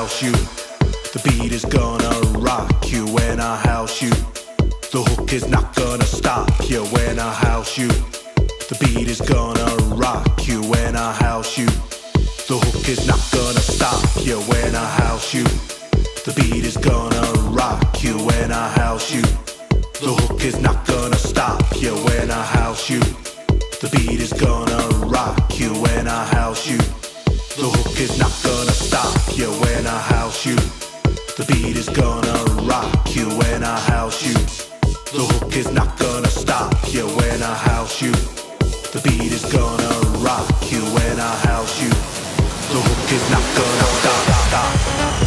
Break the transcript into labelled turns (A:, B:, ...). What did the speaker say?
A: house you. The beat is gonna rock you when I house you. The hook is not gonna stop you when I house you. The beat is gonna rock you when I house you. The hook is not gonna stop you when I house you. The beat is gonna rock you when I house you. The hook is not gonna stop you when I house you. The beat is gonna rock you when I house you. The hook is not gonna stop you when I house you. The beat is gonna rock you when I house you. The hook is not gonna stop you when I house you. The beat is gonna rock you when I house you. The hook is not gonna stop.